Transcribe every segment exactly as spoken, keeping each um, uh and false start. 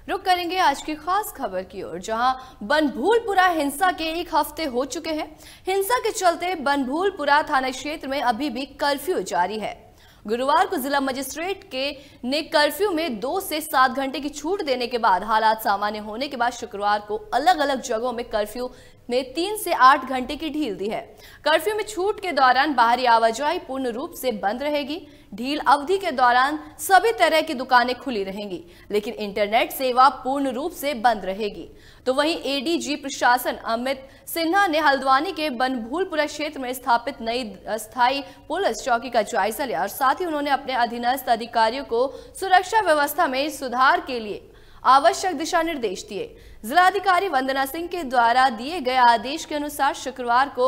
रुक करेंगे आज की खास खबर की ओर, जहां बनभूलपुरा हिंसा के एक हफ्ते हो चुके हैं। हिंसा के चलते बनभूलपुरा थाना क्षेत्र में अभी भी कर्फ्यू जारी है। गुरुवार को जिला मजिस्ट्रेट के ने कर्फ्यू में दो से सात घंटे की छूट देने के बाद हालात सामान्य होने के बाद शुक्रवार को अलग अलग जगहों में कर्फ्यू में तीन से आठ घंटे की ढील दी है। कर्फ्यू में छूट के दौरान बाहरी आवाजाही पूर्ण रूप से बंद रहेगी। ढील अवधि के दौरान सभी तरह की दुकानें खुली रहेंगी, लेकिन इंटरनेट सेवा पूर्ण रूप से बंद रहेगी। तो वहीं एडीजी प्रशासन अमित सिन्हा ने हल्द्वानी के बनभूलपुरा क्षेत्र में स्थापित नई अस्थायी पुलिस चौकी का जायजा लिया और साथ ही उन्होंने अपने अधीनस्थ अधिकारियों को सुरक्षा व्यवस्था में सुधार के लिए आवश्यक दिशा निर्देश दिए। जिलाधिकारी वंदना सिंह के द्वारा दिए गए आदेश के अनुसार शुक्रवार को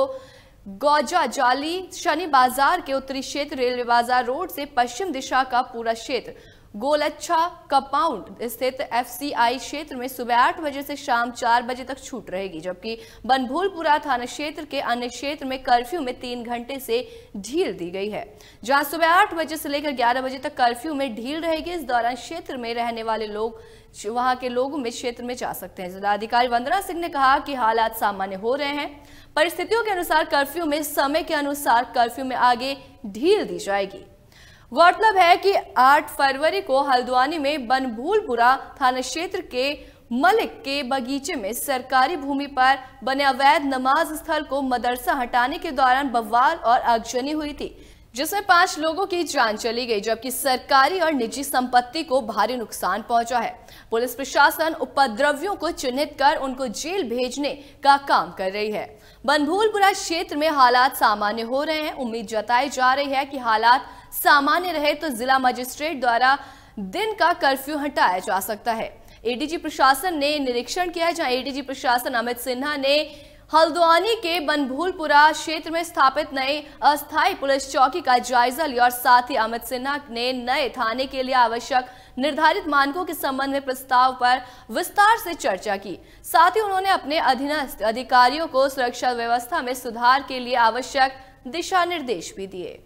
गौजा जाली शनि बाजार के उत्तरी क्षेत्र रेलवे बाजार रोड से पश्चिम दिशा का पूरा क्षेत्र गोलच्छा कंपाउंड स्थित एफसीआई क्षेत्र में सुबह आठ बजे से शाम चार बजे तक छूट रहेगी, जबकि बनभूलपुरा थाना क्षेत्र के अन्य क्षेत्र में कर्फ्यू में तीन घंटे से ढील दी गई है, जहां सुबह आठ बजे से लेकर ग्यारह बजे तक कर्फ्यू में ढील रहेगी। इस दौरान क्षेत्र में रहने वाले लोग वहां के लोगों में क्षेत्र में जा सकते हैं। जिलाधिकारी वंदना सिंह ने कहा कि हालात सामान्य हो रहे हैं, परिस्थितियों के अनुसार कर्फ्यू में समय के अनुसार कर्फ्यू में आगे ढील दी जाएगी। गौरतलब है कि आठ फरवरी को हल्द्वानी में बनभूलपुरा थाना क्षेत्र के मलिक के बगीचे में सरकारी भूमि पर बने अवैध नमाज स्थल को मदरसा हटाने के दौरान बवाल और आगजनी हुई थी, जिसमें पांच लोगों की जान चली गई, जबकि सरकारी और निजी संपत्ति को भारी नुकसान पहुंचा है। पुलिस प्रशासन उपद्रवियों को चिन्हित कर उनको जेल भेजने का काम कर रही है। बनभूलपुरा क्षेत्र में हालात सामान्य हो रहे हैं। उम्मीद जताई जा रही है कि हालात सामान्य रहे तो जिला मजिस्ट्रेट द्वारा दिन का कर्फ्यू हटाया जा सकता है। एडीजी प्रशासन ने निरीक्षण किया, जहां एडीजी प्रशासन अमित सिन्हा ने हल्द्वानी के बनभूलपुरा क्षेत्र में स्थापित नए अस्थायी पुलिस चौकी का जायजा लिया और साथ ही अमित सिन्हा ने नए थाने के लिए आवश्यक निर्धारित मानकों के संबंध में प्रस्ताव पर विस्तार से चर्चा की। साथ ही उन्होंने अपने अधीनस्थ अधिकारियों को सुरक्षा व्यवस्था में सुधार के लिए आवश्यक दिशा निर्देश भी दिए।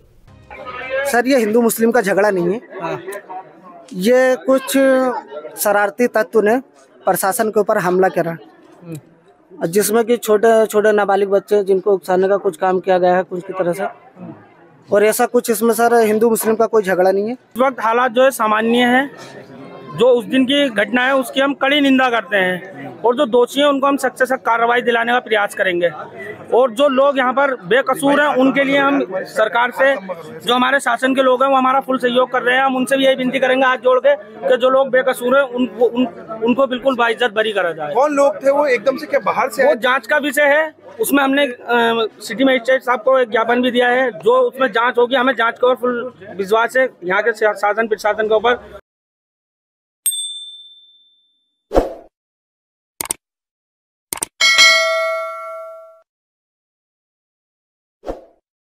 सर, ये हिंदू मुस्लिम का झगड़ा नहीं है। ये कुछ शरारती तत्व ने प्रशासन के ऊपर हमला करा, जिसमें कि छोटे छोटे नाबालिग बच्चे जिनको उकसाने का कुछ काम किया गया है कुछ की तरह से, और ऐसा कुछ इसमें सर हिंदू मुस्लिम का कोई झगड़ा नहीं है। इस वक्त हालात जो है सामान्य है। जो उस दिन की घटना है उसकी हम कड़ी निंदा करते हैं और जो दोषी हैं उनको हम सख्त से सख्त कार्रवाई दिलाने का प्रयास करेंगे। और जो लोग यहाँ पर बेकसूर हैं उनके लिए हम सरकार से, जो हमारे शासन के लोग हैं वो हमारा फुल सहयोग कर रहे हैं। हम उनसे भी यही विनती करेंगे हाथ जोड़ के कि जो लोग बेकसूर हैं उन, उन, उनको बिल्कुल बाइज्जत बरी करा जाए। कौन लोग थे वो? एकदम से क्या बाहर से? वो जाँच का विषय है, उसमें हमने सिटी मजिस्ट्रेट साहब को एक ज्ञापन भी दिया है। जो उसमें जाँच होगी, हमें जाँच के ऊपर फुल विश्वास है यहाँ के शासन प्रशासन के ऊपर,